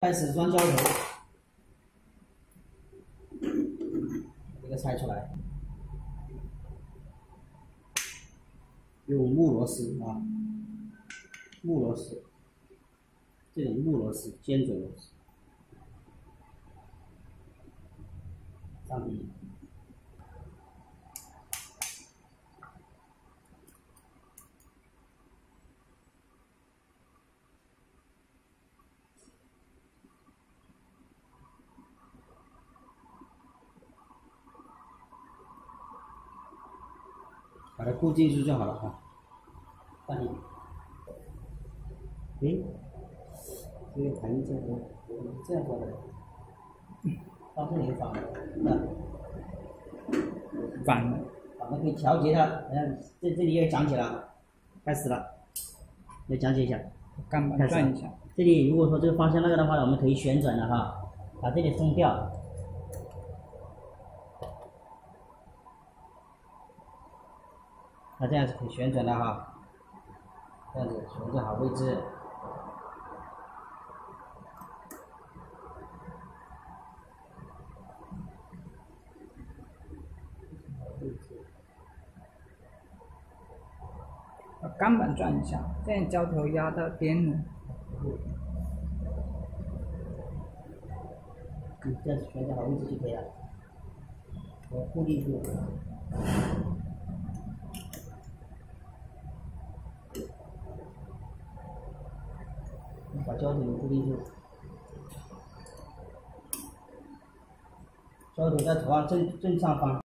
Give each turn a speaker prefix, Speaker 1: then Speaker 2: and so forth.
Speaker 1: 开始装胶头，这个拆出来，用木螺丝啊，木螺丝，这种木螺丝，尖嘴螺丝，上底。 把它固定住就好了哈。放进。诶，这个弹这个这样做的，到这里反了，
Speaker 2: 反了，
Speaker 1: 反了可以调节它。这里又讲解了，开始了，要讲解一下。
Speaker 2: 钢板转一下。
Speaker 1: 这里如果说这个方向那个的话，我们可以旋转的哈，把这里松掉。 它这样是可以旋转的哈，这样子旋转好位置。
Speaker 2: 把钢板转一下，这样胶头压到边了。
Speaker 1: 这样子旋转好位置就可以了，我固定住。 把胶头固定住，胶头在图案正上方。